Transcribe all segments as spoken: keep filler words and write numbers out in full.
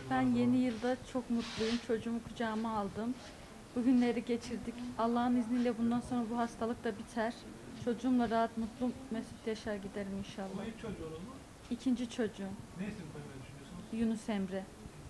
Ben yeni yılda çok mutluyum. Çocuğumu kucağıma aldım. Bugünleri geçirdik. Allah'ın izniyle bundan sonra bu hastalık da biter. Çocuğumla rahat, mutlu, mesut yaşar giderim inşallah. Bu ilk çocuğunuz mu? İkinci çocuğum. Ne isim koymayı düşünüyorsunuz? Yunus Emre.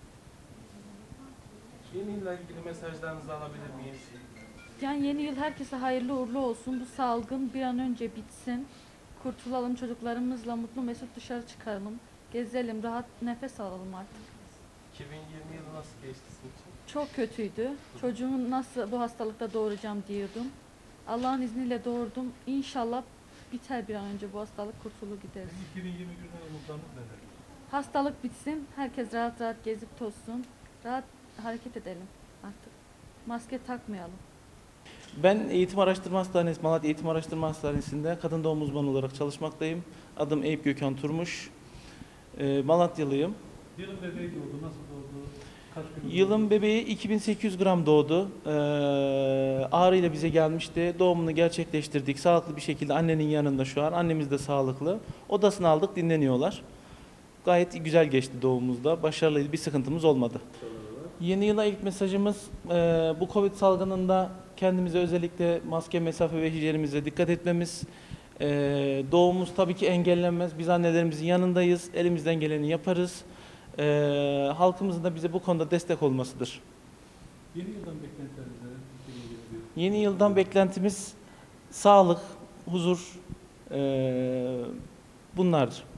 Yeni yılla ilgili mesajlarınızı alabilir miyiz? Yani yeni yıl herkese hayırlı uğurlu olsun. Bu salgın bir an önce bitsin. Kurtulalım, çocuklarımızla mutlu mesut dışarı çıkaralım. Gezelim, rahat nefes alalım artık. iki bin yirmi yılı nasıl geçti sizin için? Çok kötüydü. Çocuğumu nasıl bu hastalıkta doğuracağım diyordum. Allah'ın izniyle doğurdum. İnşallah biter bir an önce bu hastalık, kurtulur gideriz. iki bin yirmi birden umutlarınız neler? Hastalık bitsin, herkes rahat rahat gezip tozsun. Rahat hareket edelim artık. Maske takmayalım. Ben Eğitim Araştırma Hastanesi, Malatya Eğitim Araştırma Hastanesi'nde kadın doğum uzmanı olarak çalışmaktayım. Adım Eyüp Gökhan Turmuş. Ee, Malatyalıyım. Yılın bebeği doğdu, nasıl doğdu? Kaç gün Yılın bebeği iki bin sekiz yüz gram doğdu. Ee, ağrıyla bize gelmişti. Doğumunu gerçekleştirdik. Sağlıklı bir şekilde annenin yanında şu an. Annemiz de sağlıklı. Odasını aldık, dinleniyorlar. Gayet güzel geçti doğumumuzda. Başarılıydı, bir sıkıntımız olmadı. Yeni yıla ilk mesajımız e, bu Covid salgınında kendimize özellikle maske, mesafe ve hijyenimize dikkat etmemiz. E, doğumumuz tabii ki engellenmez. Biz annelerimizin yanındayız. Elimizden geleni yaparız. E, halkımızın da bize bu konuda destek olmasıdır. Yeni yıldan beklentileriniz neler? iki bin yirmi bir. Yeni yıldan beklentimiz sağlık, huzur, e, bunlardır.